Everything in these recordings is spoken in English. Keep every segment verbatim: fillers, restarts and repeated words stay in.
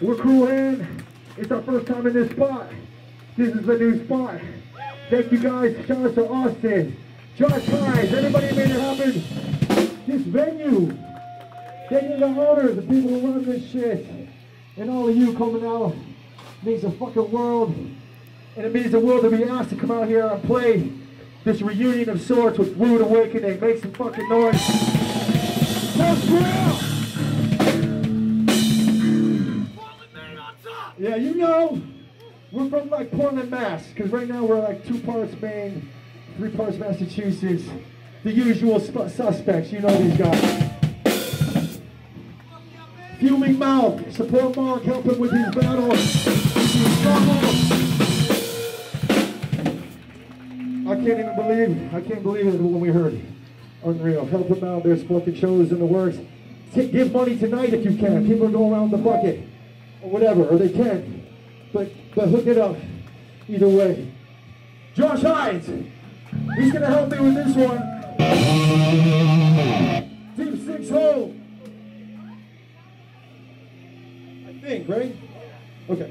We're Cruel Hand. It's our first time in this spot. This is the new spot. Thank you guys. Shout out to Austin, Josh Hines, everybody who made it happen. This venue. Thank you to the owners, the people who run this shit, and all of you coming out. It means the fucking world, and it means the world to be asked to come out here and play this reunion of sorts with Rude Awakening. Make some fucking noise. Let's go! Yeah, you know, we're from like Portland, Mass, because right now we're like two parts Maine, three parts Massachusetts. The usual suspects, you know these guys. Fuming Mouth, support Mark, help him with his battle. I can't even believe, I can't believe it when we heard it. Unreal. Help him out. There's fucking shows in the works. Take, give money tonight if you can. People go around the bucket. Or whatever, or they can, but but hook it up either way. Josh Hines, he's gonna help me with this one. Deep six hole. I think, right? Okay.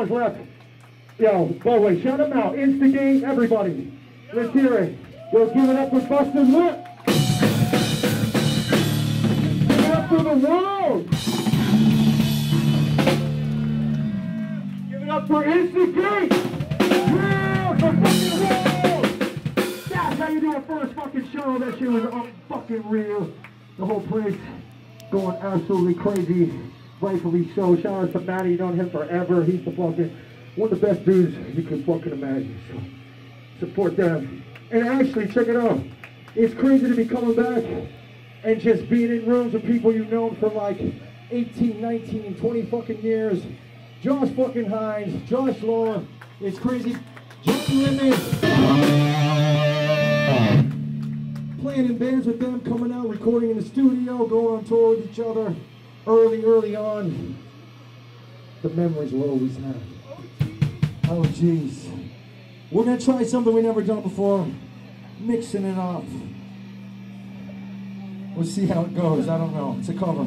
guys left. Yo, by the way, shout them out. Instigate, everybody. Let's hear it. Yo, give it up for Busted Lip. Give it up for the world. Give it up for Instigate. Yeah, for fucking world. That's how you do a first fucking show. That shit was unfucking real. The whole place going absolutely crazy. Rightfully so. Shout out to Matty. Known him forever. He's the fucking one of the best dudes you could fucking imagine. So support them. And actually, check it out. It's crazy to be coming back and just being in rooms with people you've known for like eighteen, nineteen, twenty fucking years. Josh fucking Hines, Josh Lohr. It's crazy. John Limit. Playing in bands with them, coming out, recording in the studio, going on tour with each other early, early on. The memories we'll always have. Oh, jeez. We're going to try something we never done before. Mixing it up. We'll see how it goes. I don't know. It's a cover.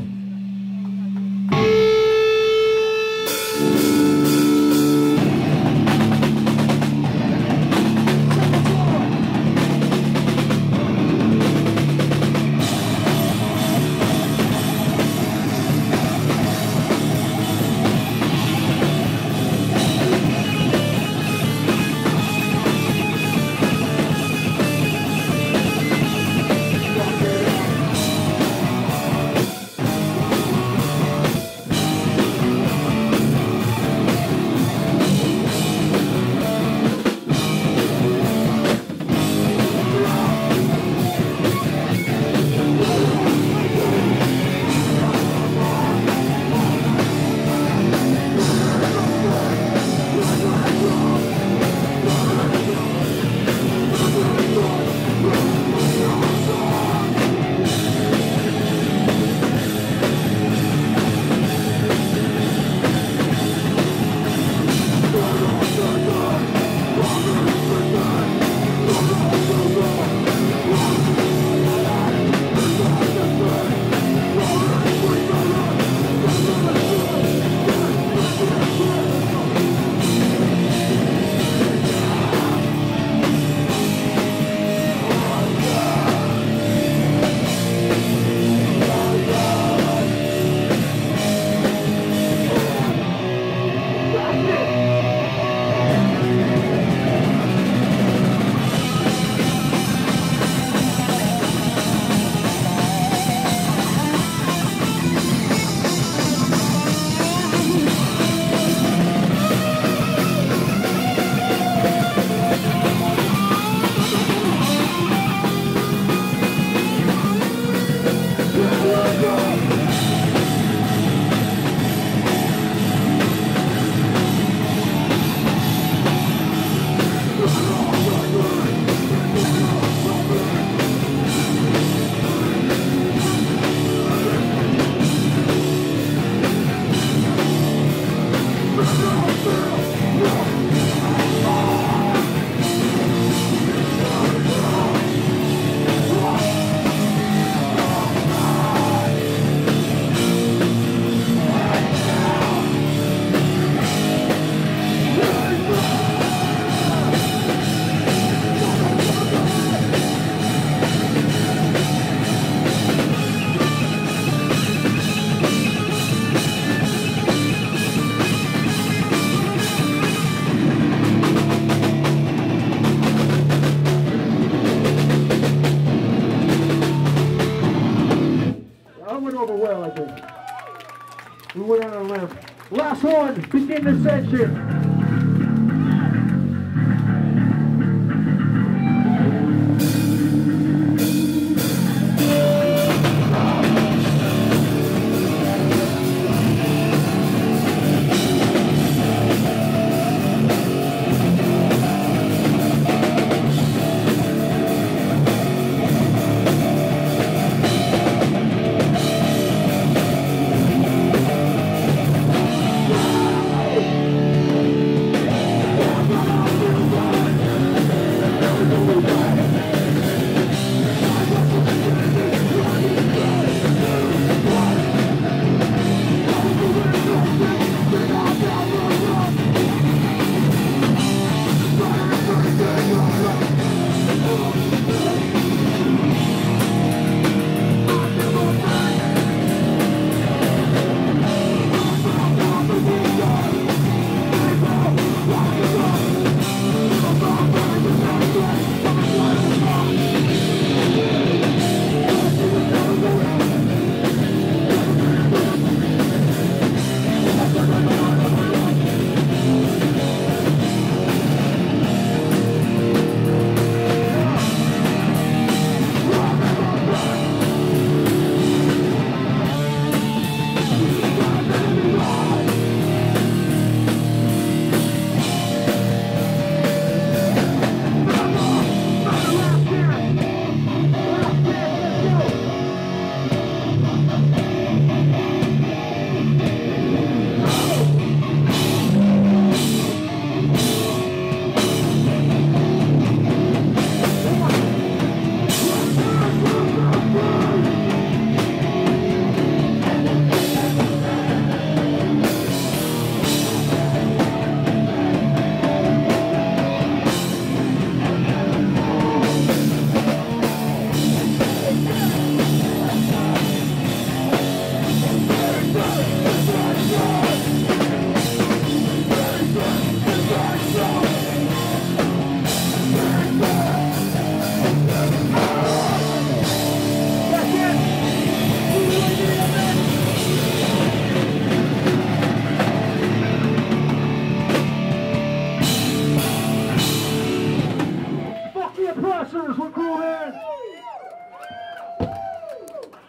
We went on a limb. Last one, begin the session.